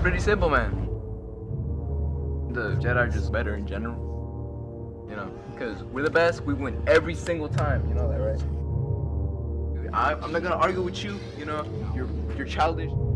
pretty simple, man. The Jedi are just better in general. You know, because we're the best, we win every single time. You know that, right? I'm not gonna argue with you. You know, you're childish.